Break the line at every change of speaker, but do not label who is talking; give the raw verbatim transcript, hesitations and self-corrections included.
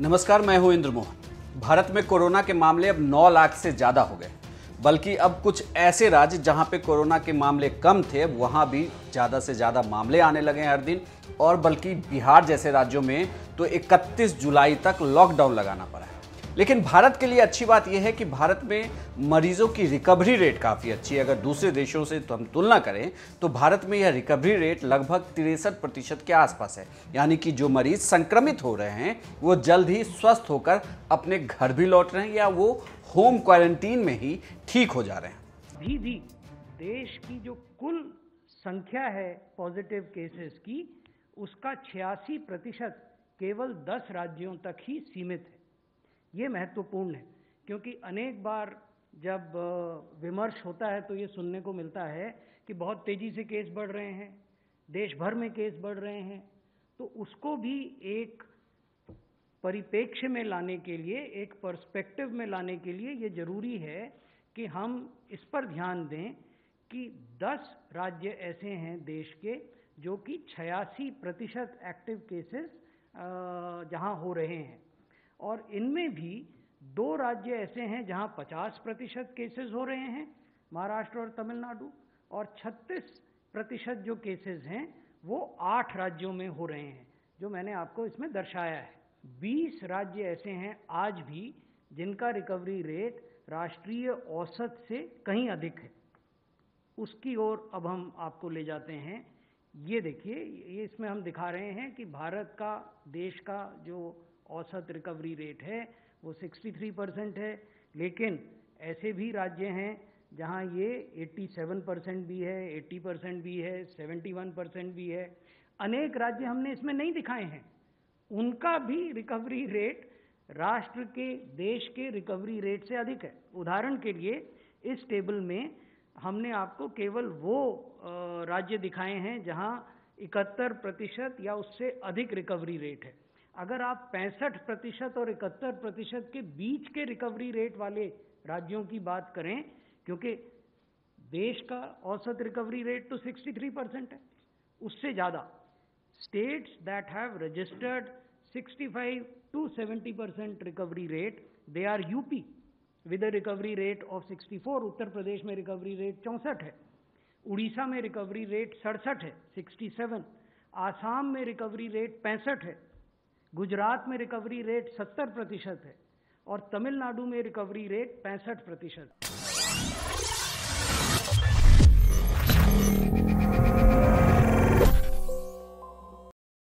नमस्कार, मैं हूं इंद्र मोहन। भारत में कोरोना के मामले अब नौ लाख से ज्यादा हो गए, बल्कि अब कुछ ऐसे राज्य जहां पे कोरोना के मामले कम थे वहां भी ज्यादा से ज्यादा मामले आने लगे हैं हर दिन। और बल्कि बिहार जैसे राज्यों में तो इकतीस जुलाई तक लॉकडाउन लगाना पड़ा है। लेकिन भारत के लिए अच्छी बात यह है कि भारत में मरीजों की रिकवरी रेट काफ़ी अच्छी है। अगर दूसरे देशों से तो हम तुलना करें तो भारत में यह रिकवरी रेट लगभग तिरसठ प्रतिशत के आसपास है। यानी कि जो मरीज संक्रमित हो रहे हैं वो जल्द ही स्वस्थ होकर अपने घर भी लौट रहे हैं या वो होम क्वारंटीन में ही ठीक हो जा रहे हैं।
अभी भी देश की जो कुल संख्या है पॉजिटिव केसेस की, उसका छियासी प्रतिशत केवल दस राज्यों तक ही सीमित है। ये महत्वपूर्ण है क्योंकि अनेक बार जब विमर्श होता है तो ये सुनने को मिलता है कि बहुत तेजी से केस बढ़ रहे हैं, देश भर में केस बढ़ रहे हैं। तो उसको भी एक परिप्रेक्ष्य में लाने के लिए, एक पर्सपेक्टिव में लाने के लिए ये जरूरी है कि हम इस पर ध्यान दें कि दस राज्य ऐसे हैं देश के जो कि छियासी प्रतिशत एक्टिव केसेस जहां हो रहे हैं, और इनमें भी दो राज्य ऐसे हैं जहां पचास प्रतिशत केसेस हो रहे हैं, महाराष्ट्र और तमिलनाडु, और छत्तीस प्रतिशत जो केसेस हैं वो आठ राज्यों में हो रहे हैं, जो मैंने आपको इसमें दर्शाया है। बीस राज्य ऐसे हैं आज भी जिनका रिकवरी रेट राष्ट्रीय औसत से कहीं अधिक है। उसकी ओर अब हम आपको ले जाते हैं। ये देखिए, ये इसमें हम दिखा रहे हैं कि भारत का, देश का जो औसत रिकवरी रेट है वो तिरसठ परसेंट है, लेकिन ऐसे भी राज्य हैं जहां ये सत्तासी परसेंट भी है, अस्सी परसेंट भी है, इकहत्तर परसेंट भी है। अनेक राज्य हमने इसमें नहीं दिखाए हैं, उनका भी रिकवरी रेट राष्ट्र के, देश के रिकवरी रेट से अधिक है। उदाहरण के लिए इस टेबल में हमने आपको केवल वो राज्य दिखाए हैं जहां इकहत्तर प्रतिशत या उससे अधिक रिकवरी रेट है। अगर आप पैंसठ प्रतिशत और इकहत्तर प्रतिशत के बीच के रिकवरी रेट वाले राज्यों की बात करें, क्योंकि देश का औसत रिकवरी रेट तो तिरसठ परसेंट है, उससे ज़्यादा states that have registered sixty-five to seventy percent recovery rate, they are U P with a recovery rate of sixty-four, Uttar Pradesh में रिकवरी रेट चौंसठ है, उड़ीसा में रिकवरी रेट सड़सठ है, सड़सठ, आसाम में रिकवरी रेट पैंसठ है, गुजरात में रिकवरी रेट सत्तर प्रतिशत है और तमिलनाडु में रिकवरी रेट पैंसठ प्रतिशत।